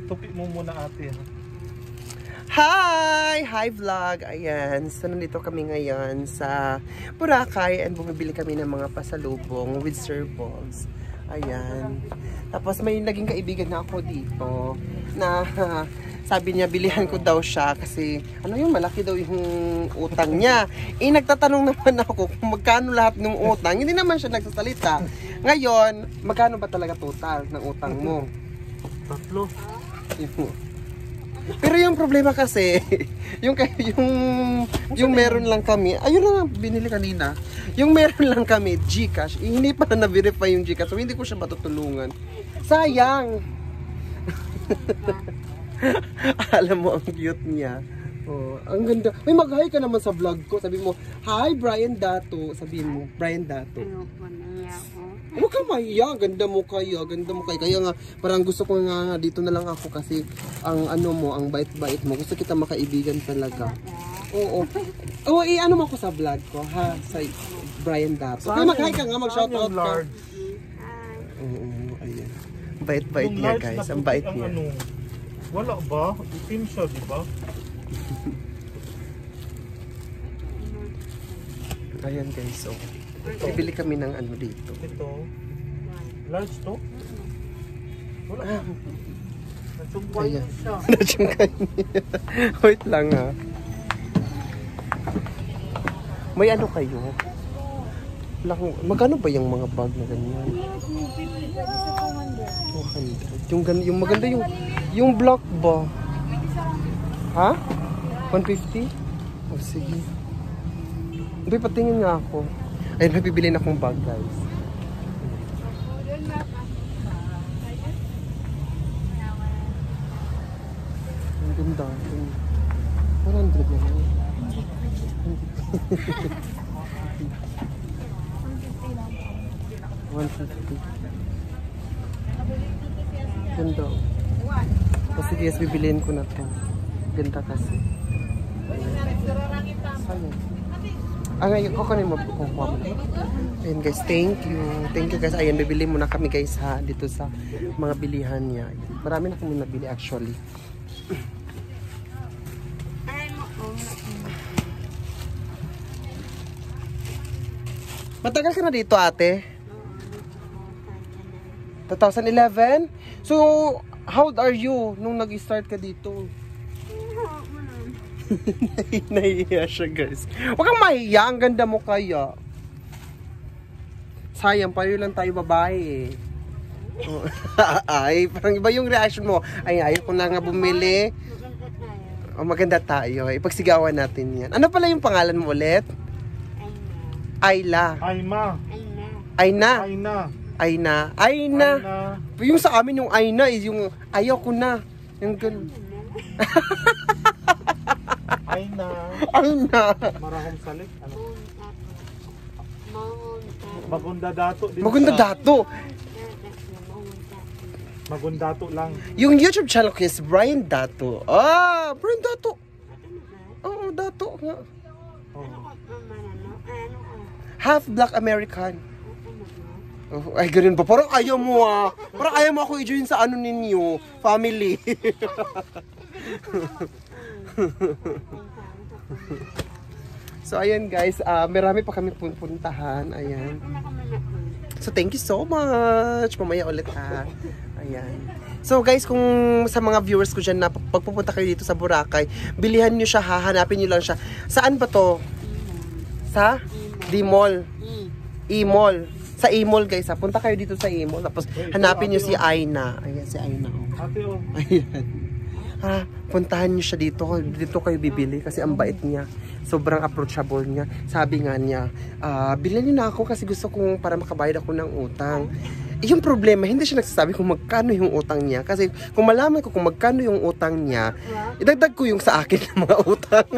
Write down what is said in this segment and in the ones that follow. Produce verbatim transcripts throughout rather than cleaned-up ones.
Tupi mo muna ate. Ha? Hi! Hi vlog! Ayan, so nandito kami ngayon sa Boracay and bumibili kami ng mga pasalubong with Sir Balls. Ayan. Tapos may naging kaibigan na ako dito na sabi niya bilihan ko daw siya kasi ano yung malaki daw yung utang niya. Eh nagtatanong naman ako kung magkano lahat ng utang. Hindi naman siya nagsasalita. Ngayon, magkano ba talaga total ng utang mo? Tatlo. Pero yung problema kasi, yung yung yung meron lang kami, ayun na nga binili kanina. Yung meron lang kami GCash, eh, hindi pa na na-verify yung GCash. So hindi ko siya matutulungan. Sayang. Alam mo ang cute niya. Oh, ang ganda. May mag-hi ka naman sa vlog ko. Sabi mo, "Hi Brian Dato." Sabihin mo, Brian Dato. Huwag ka mahiya, ganda mo kayo, ganda mo kayo. Kaya nga, parang gusto ko nga dito na lang ako kasi ang ano mo, ang bait-bait mo. Gusto kita makaibigan talaga. Oo. Oo, eh, ano mo ako sa vlog ko, ha? Sa Brian Dato. Kaya mag-hi ka nga, mag-shoutout ka. Oo, ayan. Bait-bait niya, guys. Ang bait niya. Ano, wala ba? Itim siya, di ba? Ayan, guys. So, bibili kami ng ano dito. Ito. Large to? Wala. Ah. Natsungkay Ayan. siya. Natsungkay niya. Wait lang ha. May ano kayo? Lang, magkano ba yung mga bag na ganyan? two hundred. Yung, yung maganda yung yung black ba? Ha? one fifty? Oh, sige. Uy, patingin nga ako. Ayun, may bibili na akong bag, guys. Ang ganda. four hundred na lang. one fifty. Ganda. Kasi guys, bibiliin ko na ito. Ganda kasi. Sayang. Ah, ngayon, kukunin mo po kung kuha mo na. Ayan guys, thank you. Thank you guys. Ayan, bibili muna kami guys ha, dito sa mga bilihan niya. Ayan. Marami na kami nabili actually. Matagal ka na dito ate? twenty eleven? So, how old are you nung nag-start ka dito? Nahihiya siya guys. Huwag kang mahiya, ang ganda mo kaya. Sayang, payo lang tayo babae eh. Oh. Ay, parang iba yung reaction mo. Ay, ayaw ko na nga bumili. Oh, maganda tayo. Ipagsigawan natin yan. Ano pala yung pangalan mo ulit? Ayla. Ayma. Ayna. Ayna. Ayna. Ayna. Yung sa amin yung Ayna is yung ayaw ko na. Yung ganun. Ayna. Ayna. Marahong salit. Ano? Magunda dato. Magunda dato. Magunda dato lang. Yung YouTube channel ko is Brian Dato. Ah, Brian Dato. Oo, Dato nga. Oh. Half Black American. Oh, ay, ganun ba? Parang ayaw mo ah. Parang ayaw mo ako i-join sa ano ninyo. Family. So, ayan guys. Uh, marami pa kami puntahan. Ayan. So, thank you so much. Mamaya ulit ha. Ayan. So, guys, kung sa mga viewers ko dyan na pagpupunta kayo dito sa Boracay, bilihan nyo siya ha. Hanapin nyo lang siya. Saan ba to? Sa? D-Mall. E-Mall. Sa E-Mall guys ha. Punta kayo dito sa E-Mall. Tapos hanapin nyo si Ayna. Ayan si Ayna. Ate oh. Ayan. Ha, puntahan nyo siya dito. Dito kayo bibili kasi ang bait niya. Sobrang approachable niya. Sabi nga niya, uh, bilhin niyo na ako kasi gusto kong para makabayad ako ng utang. Yung problema, hindi siya nagsasabi kung magkano yung utang niya. Kasi kung malaman ko kung magkano yung utang niya, idagdag ko yung sa akin ng mga utang.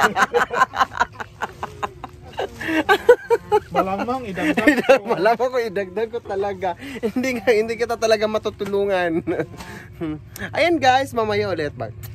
Malamang idagdag ko. Malamang ko idagdag ko talaga. Hindi nga, hindi kita talaga matutulungan. Ayan guys, mamaya ulit. Bye.